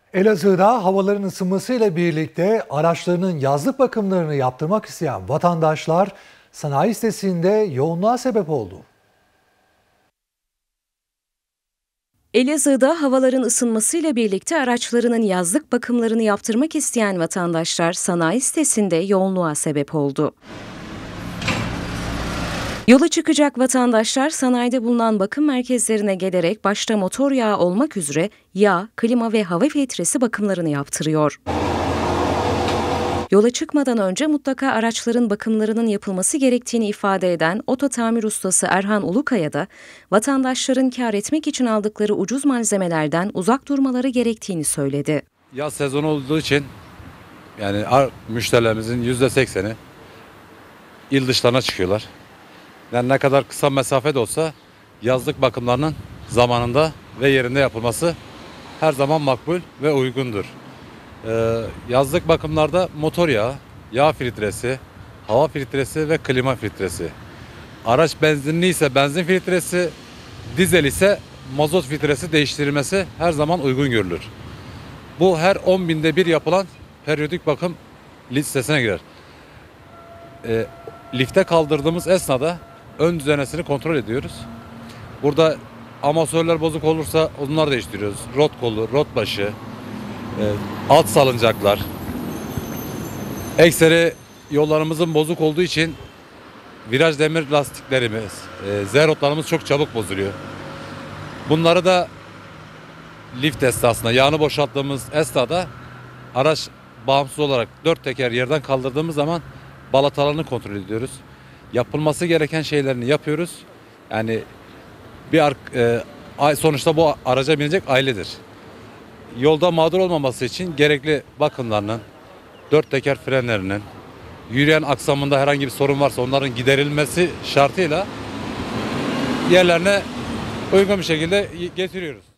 Elazığ'da havaların ısınmasıyla birlikte araçlarının yazlık bakımlarını yaptırmak isteyen vatandaşlar sanayi sitesinde yoğunluğa sebep oldu. Elazığ'da havaların ısınmasıyla birlikte araçlarının yazlık bakımlarını yaptırmak isteyen vatandaşlar sanayi sitesinde yoğunluğa sebep oldu. Yola çıkacak vatandaşlar sanayide bulunan bakım merkezlerine gelerek başta motor yağı olmak üzere yağ, klima ve hava filtresi bakımlarını yaptırıyor. Yola çıkmadan önce mutlaka araçların bakımlarının yapılması gerektiğini ifade eden oto tamir ustası Erhan Ulukaya da vatandaşların kâr etmek için aldıkları ucuz malzemelerden uzak durmaları gerektiğini söyledi. Yaz sezonu olduğu için yani müşterilerimizin %80'i il dışlarına çıkıyorlar. Yani ne kadar kısa mesafe de olsa yazlık bakımlarının zamanında ve yerinde yapılması her zaman makbul ve uygundur. Yazlık bakımlarda motor yağı, yağ filtresi, hava filtresi ve klima filtresi. Araç benzinli ise benzin filtresi, dizel ise mazot filtresi değiştirilmesi her zaman uygun görülür. Bu her 10 binde bir yapılan periyodik bakım listesine girer. Lifte kaldırdığımız esnada ön düzenesini kontrol ediyoruz. Burada amortisörler bozuk olursa onları değiştiriyoruz. Rot kolu, rot başı, alt salıncaklar. Ekseri yollarımızın bozuk olduğu için viraj demir lastiklerimiz, Z-rotlarımız çok çabuk bozuluyor. Bunları da lift esnasında yağını boşalttığımız esnada araç bağımsız olarak 4 teker yerden kaldırdığımız zaman balatalarını kontrol ediyoruz. Yapılması gereken şeylerini yapıyoruz. Yani sonuçta bu araca binecek ailedir. Yolda mağdur olmaması için gerekli bakımlarının, 4 teker frenlerinin, yürüyen aksamında herhangi bir sorun varsa onların giderilmesi şartıyla yerlerine uygun bir şekilde getiriyoruz.